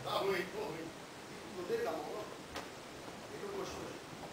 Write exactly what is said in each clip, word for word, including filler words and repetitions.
Tá ruim, tô ruim. Não dele da mão, não? Ele não gostou.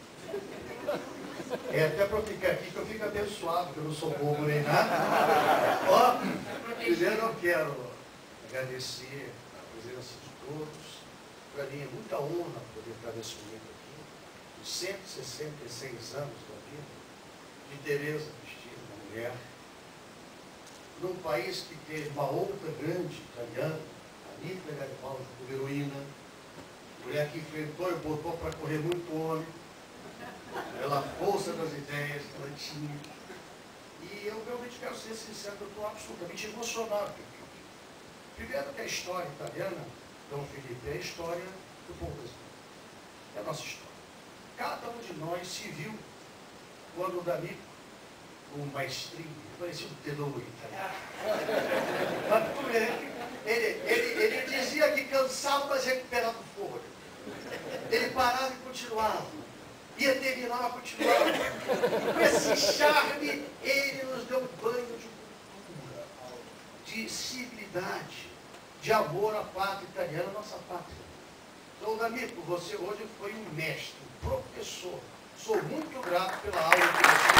É até para ficar aqui que eu fico abençoado, que eu não sou bobo nem nada. Ó, primeiro eu quero agradecer a presença de todos. Para mim é muita honra poder estar nesse momento aqui, os cento e sessenta e seis anos da vida de Teresa Cristina, uma mulher, num país que teve uma outra grande italiana, Anita Garibaldi, como heroína, mulher que enfrentou e botou para correr muito homem, pela força das ideias que ela tinha. E eu realmente quero ser sincero, eu estou absolutamente emocionado. Primeiro que a história italiana, Dom Felipe, é a história do povo brasileiro. É a nossa história. Cada um de nós se viu quando o D'Amico, com maestria, parecia um tenor italiano. Mas tudo bem, ele, ele, ele dizia que cansava, mas recuperava o fôlego. Ele parava e continuava. Ia terminar, mas continuava. Com esse charme, ele nos deu um banho de cultura, de civilidade, de amor à pátria italiana, nossa pátria. Então, D'Amico, você hoje foi um mestre, um professor. Sou muito grato pela aula que você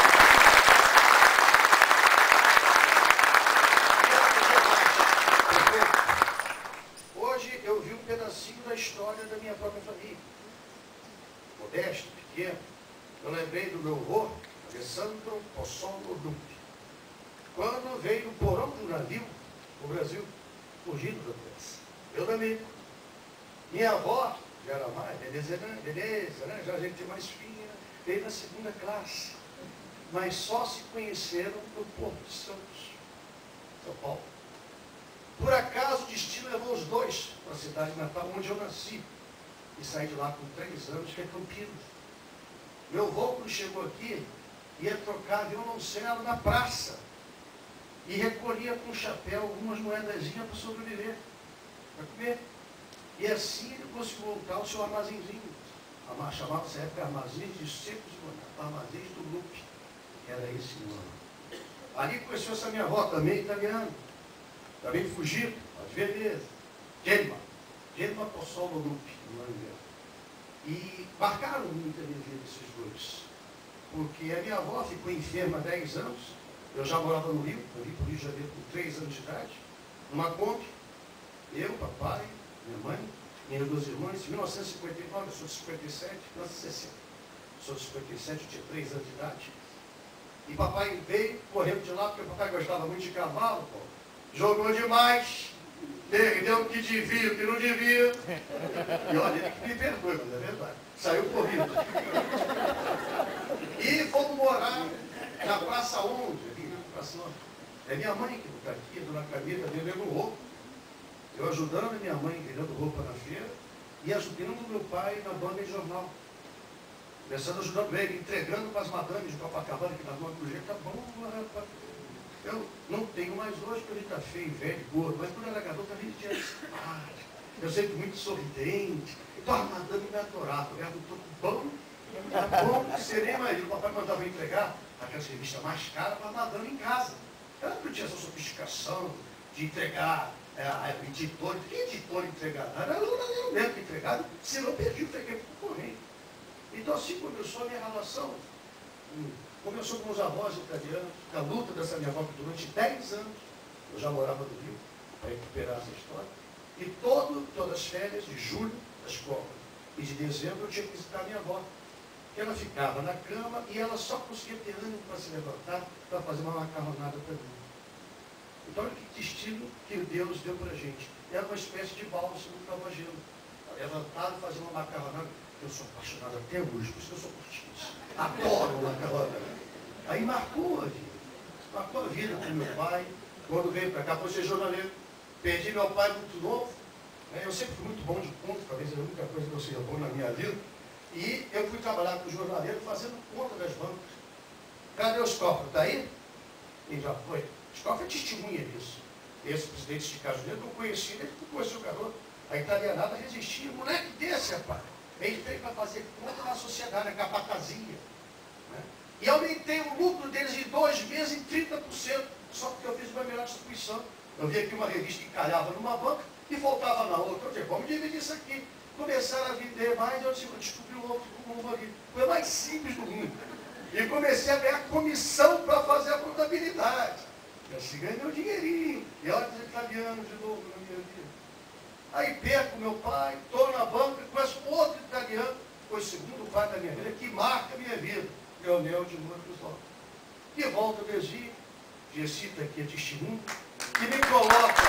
deu. Hoje eu vi um pedacinho da história da minha própria família. Modesto, pequeno. Eu lembrei do meu avô, Alessandro Possolo Lupi. Quando veio no porão do navio, o Brasil, fugindo da doença. Eu também. Minha avó, já era mais, beleza, beleza, né? Já a gente mais fina, veio na segunda classe. Mas só se conheceram no Porto de Santos, São Paulo. Por acaso, o destino levou os dois para a cidade natal, onde eu nasci. E saí de lá com três anos, que é Campinas. Meu avô, quando chegou aqui, ia trocar violoncelo na praça. E recolhia com chapéu algumas moedazinhas para sobreviver, para comer. E assim ele conseguiu montar o seu armazenzinho. Chamava-se época Armazéns de Secos e Molhados, Armazéns do Lupi, que era esse nome. Ali conheceu essa minha avó, também italiana, também fugido, às vezes, Gemma, Gemma Possolo Lupi, o nome dela. E marcaram muito a minha vida esses dois, porque a minha avó ficou enferma há dez anos. Eu já morava no Rio, eu vim para o Rio de Janeiro com três anos de idade, numa Kombi, eu, papai, minha mãe, minhas duas irmãs, em mil novecentos e cinquenta e nove, eu sou de cinquenta e sete, mil novecentos e sessenta. Sou de cinquenta e sete, eu tinha três anos de idade. E papai veio correndo de lá, porque o papai gostava muito de cavalo, pô. Jogou demais, perdeu o que devia, o que não devia. E olha, ele que me perdoe, mas é verdade. Saiu correndo. E fomos morar na Praça onze. É minha mãe que está aqui, a dona Camila, vendendo roupa. Eu ajudando minha mãe vendendo roupa na feira e ajudando meu pai na banca de jornal. Começando ajudando ele, entregando para as madames de Copacabana, que na banca do jeito, tá bom, rapaz. Eu não tenho mais hoje, porque ele está feio, velho, gordo, mas quando era garoto, ele tinha simpático. Eu sempre muito sorridente. Então a madame me adorava, eu estou com pão, tá bom, você nem imagina. O papai mandava entregar aquelas revistas mais caras para a madame em casa. Ela não tinha essa sofisticação de entregar é, a editor. Que editor entregar? Era eu mesmo que entregava, senão eu perdi o freguês para o correio. Então assim começou a minha relação. Começou com os avós italianos, a luta dessa minha avó, que durante dez anos eu já morava no Rio, para recuperar essa história. E todo, todas as férias de julho da escola e de dezembro eu tinha que visitar a minha avó. Que ela ficava na cama e ela só conseguia ter ânimo para se levantar para fazer uma macarronada para mim. Então, olha que destino que Deus deu para a gente. Era uma espécie de bálsamo para a gelo. Levantar e fazer uma macarronada. Eu sou apaixonado até hoje, por isso que eu sou cortista. Adoro macarronada. Aí marcou a vida. Marcou a vida com meu pai. Quando veio para cá, por ser jornaleiro. Perdi meu pai muito novo. Eu sempre fui muito bom de conta, talvez a única coisa que eu seja bom na minha vida. E eu fui trabalhar com o jornaleiro fazendo conta das bancas. Cadê o Scoffre? Está aí? E já foi. Scoffre é testemunha disso. Esse presidente de Estados Unidos, eu conheci ele, que conheceu o garoto. A italianada resistia. Moleque desse, rapaz. Ele veio para fazer conta na sociedade, na capatazia. Né? E aumentei o lucro deles em dois meses em trinta por cento. Só porque eu fiz uma melhor distribuição. Eu vi aqui uma revista que calhava numa banca E faltava na outra, eu disse, vamos dividir isso aqui. Começaram a vender mais, eu disse, descobri o outro como ali. Foi o mais simples do mundo. E comecei a ganhar comissão para fazer a contabilidade. E assim ganhei meu dinheirinho. E olha os italianos de novo na minha vida. Aí perco meu pai, estou na banca, conheço outro italiano, foi o segundo pai da minha vida, que marca a minha vida. Leonel de Moura Cristóvão. Que volta do Egito, Gessita aqui é testemunho, que me coloca,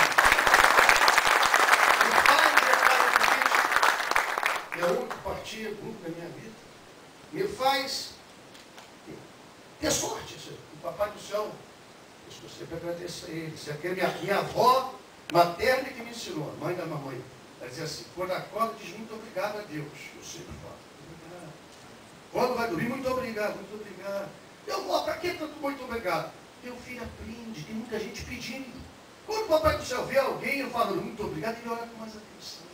me faz declarar político, é outro partido, muito na minha vida, me faz ter sorte, o Papai do Céu. Eu sempre agradeço a ele. Isso aqui é minha, minha avó materna que me ensinou, a mãe da mamãe. Ela dizia assim, quando acorda, diz muito obrigado a Deus. Eu sempre falo, obrigado. Quando vai dormir, muito obrigado, muito obrigado. Eu vou, para que tanto muito obrigado? Meu filho aprende, tem muita gente pedindo. Quando o Papai do Céu vê alguém, eu falo muito obrigado, ele olha com mais atenção.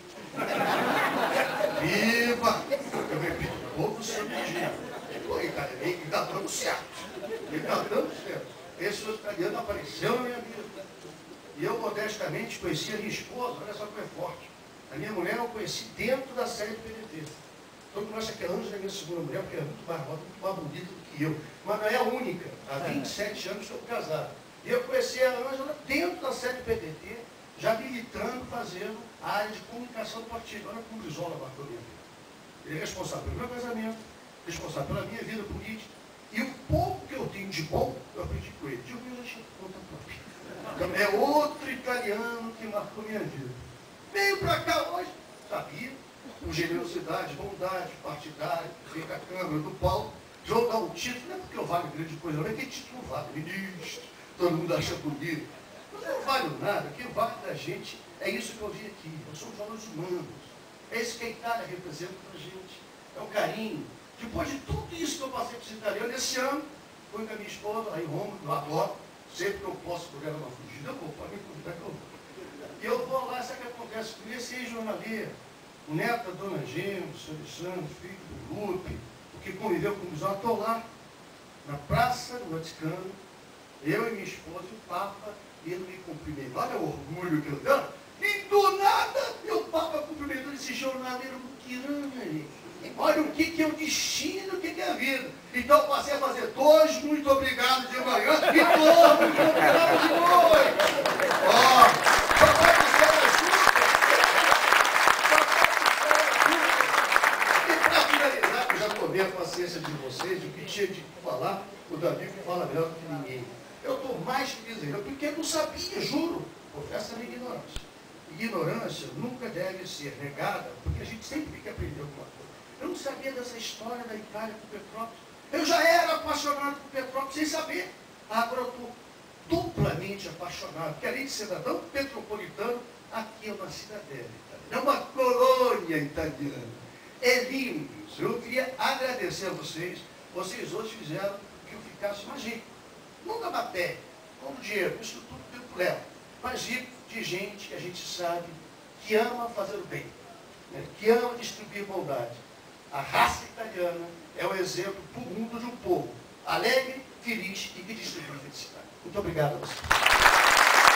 Viva! Eu repito, todo santo dia. Oi, cara, ele está dando certo. Ele está dando certo. Esse italiano apareceu na minha vida. E eu, modestamente, conheci a minha esposa, olha só como é forte. A minha mulher eu conheci dentro da série do P D T. Todo mundo acha que a Ângela é minha segunda mulher, porque é muito mais roda, muito mais bonita do que eu. Mas não é a única. Há vinte e sete anos estou casado. E eu conheci a Ângela dentro da série do P D T, já militando, fazendo a área de comunicação do partido. Olha como o Brizola marcou a minha vida. Ele é responsável pelo meu casamento, responsável pela minha vida política. E o pouco que eu tenho de bom, eu aprendi com ele. De um já tinha conta própria. Então, é outro italiano que marcou minha vida. Veio para cá hoje, sabia, com generosidade, bondade, partidário, veio da Câmara, do Paulo, jogar o título, não é porque eu valho grande coisa, não é que título vale, ministro, todo mundo acha bonito. Mas eu não valho nada, o que vale da gente é isso que eu vi aqui, nós somos valores humanos. É isso que a Itália representa para a gente, é o carinho. Depois de tudo isso que eu passei com esse italiano, esse ano, fui com a minha esposa lá em Roma, eu adoro, sempre que eu posso por ela uma fugida, eu vou, pode me convidar que eu vou. E eu vou lá, sabe o que acontece com esse ex-jornaleiro, o neto da dona Gema, o senhor Alexandre, filho do Lupe, o que conviveu com o Bisão, estou lá, na Praça do Vaticano, eu e minha esposa e o Papa, e ele me cumprimentou. Olha o orgulho que eu dou. E do nada, meu Papa cumprimentou esse jornaleiro muquirana. Olha o que, que é o destino, o que, que é a vida. Então eu passei a fazer dois muito obrigado de manhã e dois muito obrigado de noite. Ó, Papai do Céu ajuda. E para finalizar, eu já tomei a paciência de vocês, o que tinha de falar, o Davi fala melhor do que ninguém. Eu estou mais feliz ainda, porque eu não sabia, juro, confesso a minha ignorância. Ignorância nunca deve ser negada, porque a gente sempre tem que aprender alguma coisa. Eu não sabia dessa história da Itália com Petrópolis. Eu já era apaixonado por Petrópolis sem saber. Agora eu estou duplamente apaixonado, porque além de cidadão petropolitano, aqui é uma cidadela italiana, é uma colônia italiana. É lindo isso. Eu queria agradecer a vocês. Vocês hoje fizeram que eu ficasse mais rico. Não da matéria, não do dinheiro, isso tudo tempo leva. Mas rico de gente que a gente sabe que ama fazer o bem, né? Que ama distribuir bondade. A raça italiana é o exemplo para o mundo de um povo alegre, feliz e que distribui felicidade. Muito obrigado a vocês.